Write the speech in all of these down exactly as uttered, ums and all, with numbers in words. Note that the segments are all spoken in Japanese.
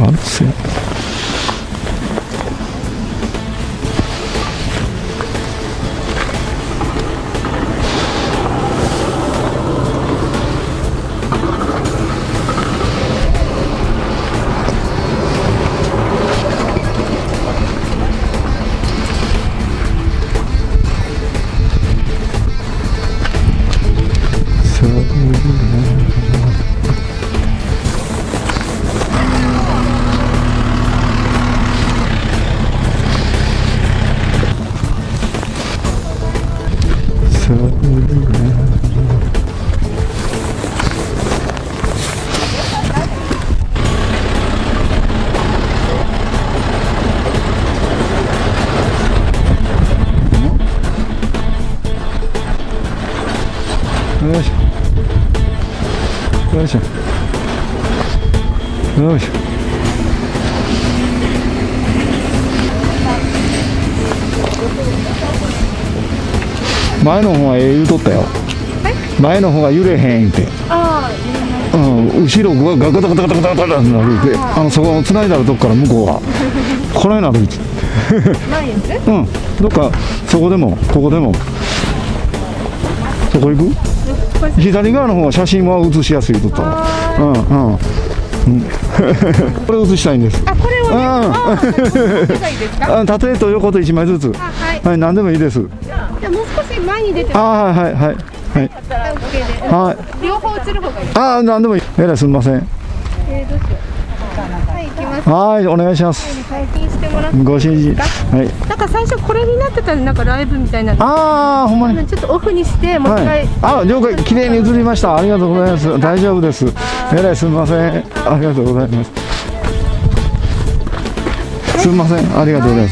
あるっすよ。よいしょよいしょよいしょ。前の方がええ言うとったよ。前の方が揺れへん言うて。ああ、うん、後ろがガタガタガタガタガタになるって、あのそこつないだらどっから向こうがこのようになるって。うん、どっかそこでもここでも。そこ行く？左側の方が写真は写しやすいとったわ。うんうん。これ写したいんです。あ、これをね。あ、縦と横と一枚ずつ。はい、何でもいいです。じゃあもう少し前に出て。あ、はいはいはいはい。はい。両方映る方がいい。あ、何でもいい。えらいすみません。え、どうしよう。はい、行きます。はい、お願いします。解禁してもらって。ご指示。はい。なんか最初これになってたらなんかライブみたいな。ああ、ほんまに。ちょっとオフにしてもう一回。あ、了解。綺麗に映りました。ありがとうございます。大丈夫です。えらいすみません。ありがとうございます。すみません。ありがとうございます。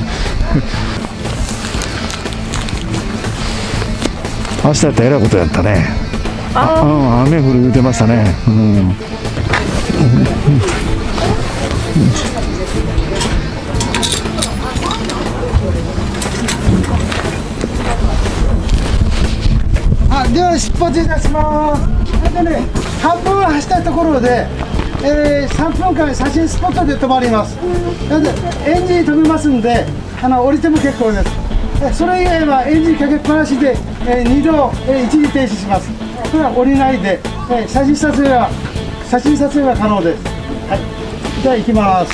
明日やったらえらいことやったね。あ、うん、雨降る言うてましたね。うん。あ、では出発いたします。でね、半分走ったところで、えー、さんぷんかん写真スポットで止まります。なのでエンジン止めますんで、あの降りても結構です。それ以外はエンジンかけっぱなしで、えー、にど、えー、一時停止します。これは降りないで、えー、写真撮影は写真撮影は可能です。はい、じゃあ行きます。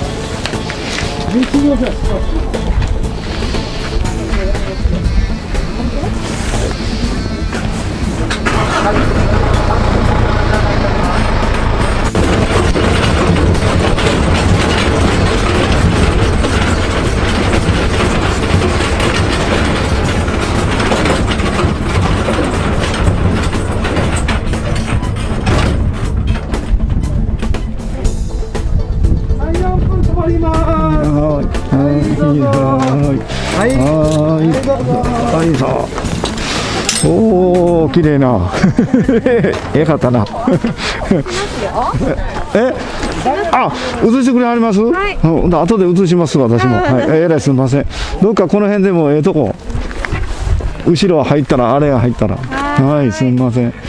はい、はい、そう。おお、綺麗な。ええかったな。え、あ、映してくれはります。はい。うん、後で映します。私も。はい、えらいすみません。どっかこの辺でもええとこ。後ろ入ったら、あれが入ったら。はい、すみません。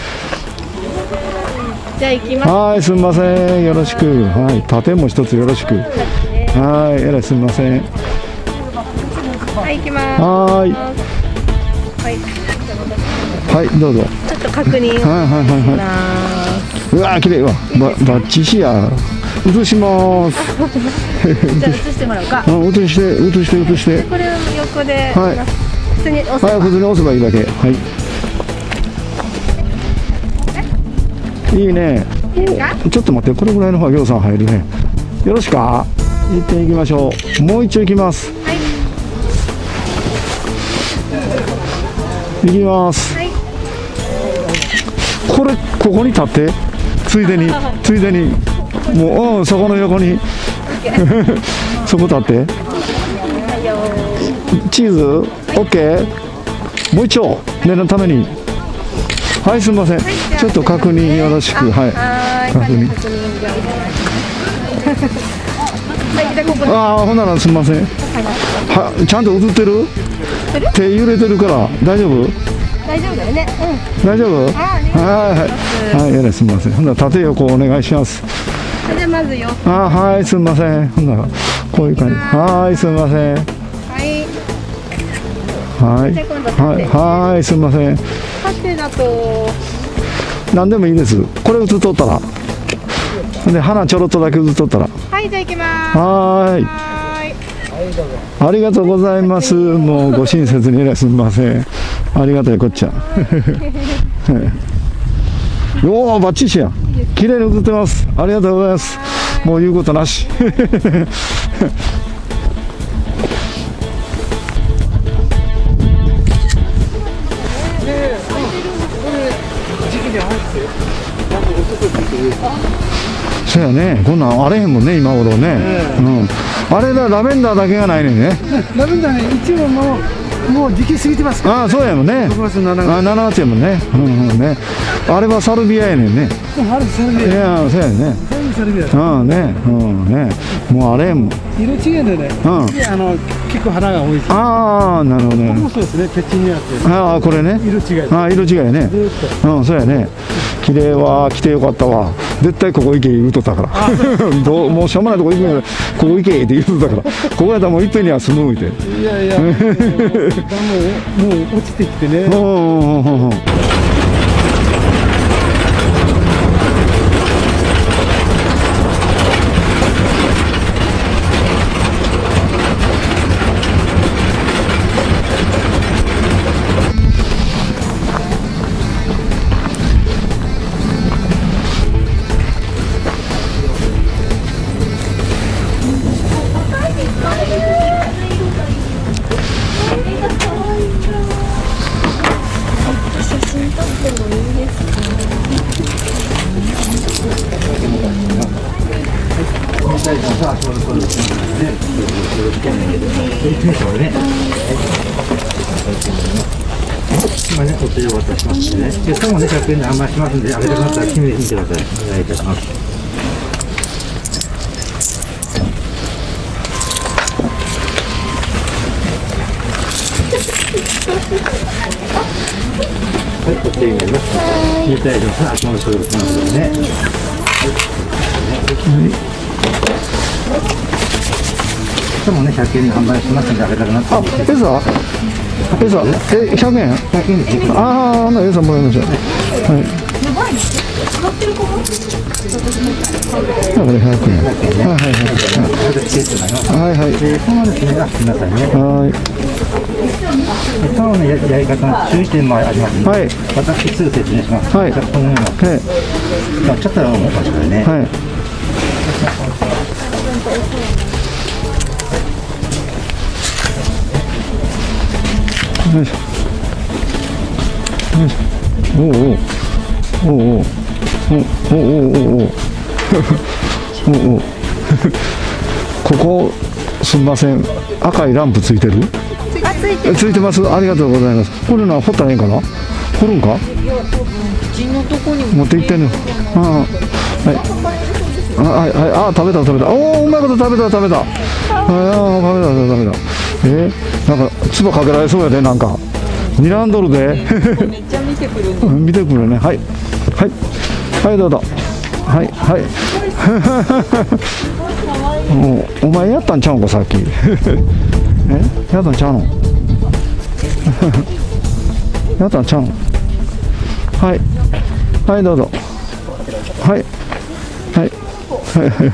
じゃあ、行きます。 はい、すみません。よろしく。はい、盾も一つよろしく。はい、えらいすみません。 はい、行きます。 はい。 はい。 はい、どうぞ。 ちょっと確認。 はいはいはいはい。うわー、綺麗わ。ば、バッチシや。映します。 じゃあ、映してもらおうか。 うん、映して、映して、映して。 これを横で。 はい。 普通に押せば。 はい、普通に押せばいいだけ。はい。いいね。ちょっと待って、これぐらいの方が行さん入るね。よろしか。行っていきましょう。もう一丁行きます。 はい。 行きます。はい、これここに立ってついでについでにもう、うん、そこの横にそこ立ってチーズ OK。 もう一丁念のために。はい、すみません、はい、ちょっと確認よろしく。はい、確認。ああ、ほんならすみません。は、ちゃんと映ってる？手揺れてるから大丈夫？ 大丈夫だよね。うん。 大丈夫？はいはいはい。はい、やれすみません。ほんなら縦横お願いします。 それでまずよ。 あ、はい、すみません。ほんならこういう感じ。はい、すみません。 はい。 はい。 じゃあ今度はい、 縦。 はい、すみません。 縦だと。 何でもいいです。これ映っとったら。で、花ちょろっとだけ映っとったら。 はい、じゃあ行きます。 はーい。 はーい。 ありがとうございます。もうご親切にね、すみません。ありがたいこっちゃ。おお、バッチシや。綺麗に映ってます。ありがとうございます。もう言うことなし。そうやね、こんなんあれへんもんね、今頃ね。うん。あれだ、ラベンダーだけがないねんね。 ラベンダーね、一応もう、もう時期過ぎてますから。 ああ、そうやもんね。 ろくがつ、しちがつ。 あ、しちがつやもんね。うんうんね。あれはサルビアやねんね。 春サルビア。 いや、そうやね。 春サルビア。 うんね、うんね。もうあれも。 色違いでね。 うん。 あの、結構花が多いです。 ああ、なるほどね。 もうそうですね、ペチニアって。 ああ、これね。 色違い。 ああ、色違いやね。 ずーっと。 うん、そうやね。綺麗は来てよかったわ。絶対ここ行け言うとったから。どうもうしょうもないとこ行くんやここ行けって言うとったから。ここやったらもういっぺんには済むみたいな。 いやいや、もう、もうもう落ちてきてね。 うんうんうんうん。 今ね、お釣りを渡しますんでね。で、さもね、ひゃくえんで販売しますんで、あげたくなったら決めてみてください。お願いいたします。はい、お釣りになります。聞いた以上さ、頭の処理をしますのでね。さもね、ひゃくえんで販売しますんで、あげたくなったら。 あ、エサエサえ、ひゃくえんひゃくえんですね。 ああ、なエサもらいましょう。はい。あ、これひゃくえん。はいはいはい。はいはい。 で、そのですね、あ、すみませんね。 はい。 そのね、ややり方の注意点もありますので、 はい私すぐ説明します。 はいじゃあこのような、 はい。 まあちょっとお待ちくださいね。 はい。よいしょ。よいしょ。おうおう。おうおう。おうおうおうおうおう。おうおう。ここ、すみません。赤いランプついてる？ あ、ついてる。 ついてます。ありがとうございます。これのは掘ったらいいんかな？掘るんか？持って行ってんの。ああ、はい。あ、はい、はい、あ、食べた、食べた。おお、うまいこと食べた、食べた。ああ、食べた、食べた。えー、なんか、唾かけられそうやで、なんか。睨んどるで。めっちゃ見てくる。見てくるね。はい。はい。はい、どうぞ。はい、はい。お、お前やったんちゃうんか、さっき。え、やったんちゃうの。やったんちゃうの。はい。はい、どうぞ。はい。はい。はい。はい。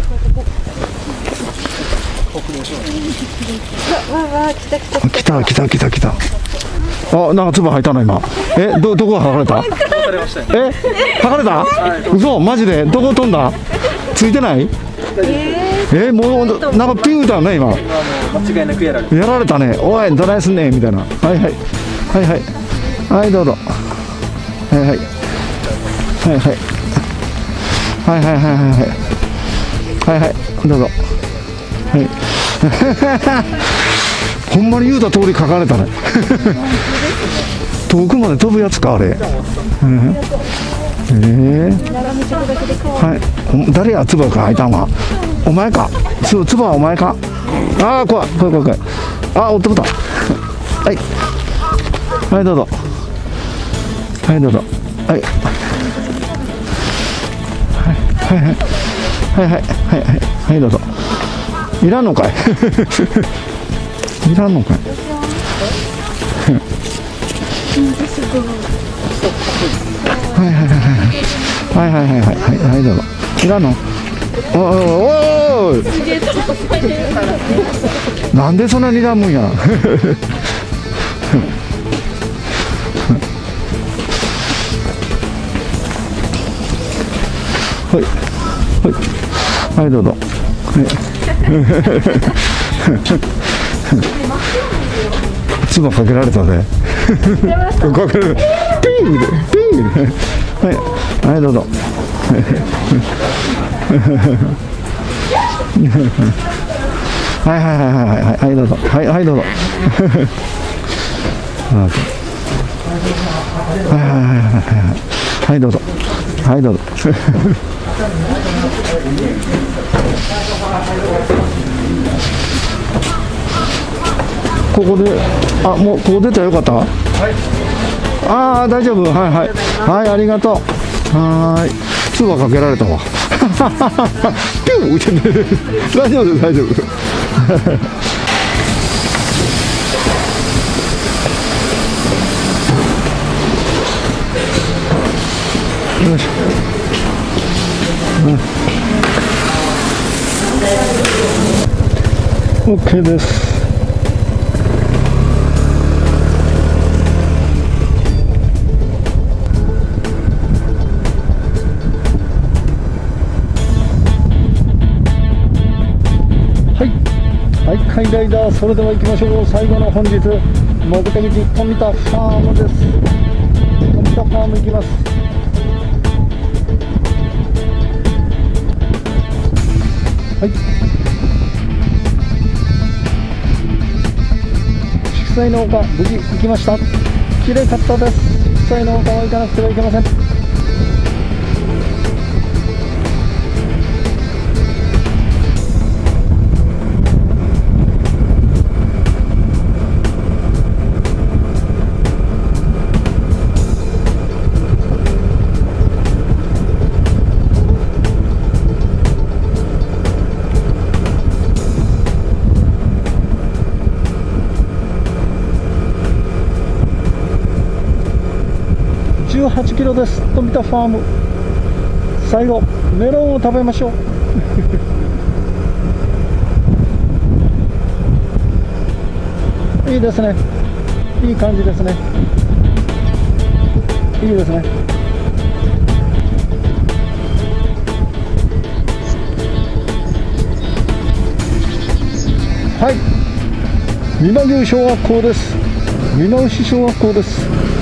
来た来た来た来た。あ、なんか唾吐いたの今。え、どどこが剥がれた？え、剥がれた？嘘、マジでどこ飛んだ？ついてない？え、もうなんかピューだね今。 間違いなくやられる。 やられたね。おい、どないすんねんみたいな。はいはいはいはいはいどうぞ。はいはいはいはいはいはいはいはいはいはいどうぞ。はい。ほんまに言うた通り書かれたね。遠くまで飛ぶやつかあれ。うんえー、はい、誰や、つばが開いたんは。お前か、つ、つばはお前か。ああ、怖い、怖い、怖い、怖い。ああ、おってもた。はい。はい、どうぞ。はい、どうぞ。はい。はい、はい、はい。 はいはいはいはいどうぞ。いらんのかいいらんのかいはいはいはいはいはいはいはいはいどうぞ。いらんの。おおおおなんでそんなにいらんもんやはいはいはいどうぞ。唾かけられたね。かけられピンでピンではいはいどうぞ。はいはいはいはいはいはいどうぞはいはいどうぞ。はいはいはいはいはいどうぞはいどうぞ。ここで、あ、もうここ出たらよかった。はい。ああ、大丈夫、はいはい、はい、ありがとう。はーい、唾かけられたわ。ピュン、大丈夫です、大丈夫。よいしょ。うん、OK です。はい、海ライダー、それでは行きましょう。最後の本日、目的地、富田ファームです。富田ファーム行きます。はい。祝祭の丘、無事行きました。きれいかったです。祝祭の丘は行かなくてはいけません。じゅうはちキロです。富田ファーム、最後メロンを食べましょう。いいですね、いい感じですね、いいですね。はい、美馬牛小学校です。美馬牛小学校です。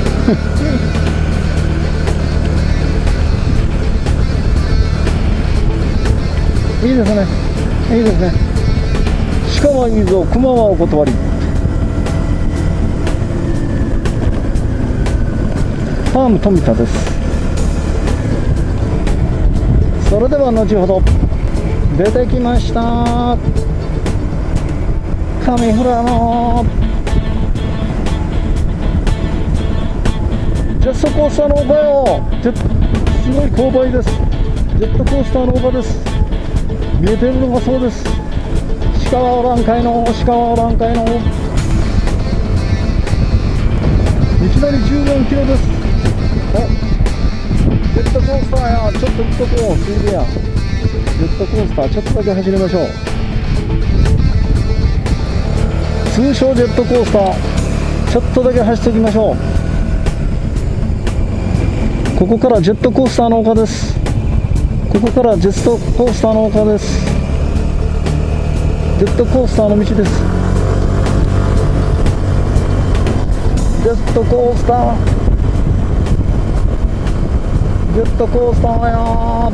いいですね、いいですね。鹿はいいぞ、熊はお断り。ファーム富田です。それでは後ほど。出てきました、上富良野ジェットコースターの丘よ。すごい勾配です。ジェットコースターの丘です。見えてるのがそうです。鹿はおらんかいの、鹿はおらんかいの。いきなりじゅうよんキロです。お、ジェットコースターや、ちょっと行くとこついでや。ジェットコースターちょっとだけ走りましょう。通称ジェットコースター、ちょっとだけ走っておきましょう。ここからジェットコースターの丘です。ここからジェットコースターの丘です。ジェットコースターの道です。ジェットコースター、ジェットコースターやー。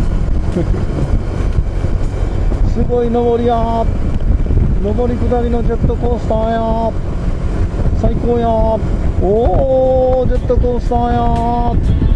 すごい上りやー。上り下りのジェットコースターやー。最高やー。おー、ジェットコースターやー。